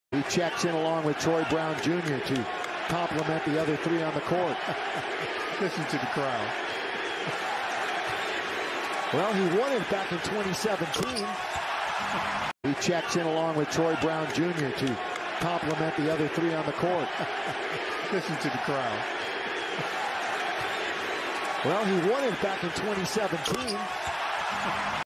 He checks in along with Troy Brown Jr. to complement the other three on the court. Listen to the crowd. Well, he won it back in 2017. He checks in along with Troy Brown Jr. to complement the other three on the court. Listen to the crowd. Well, he won it back in 2017.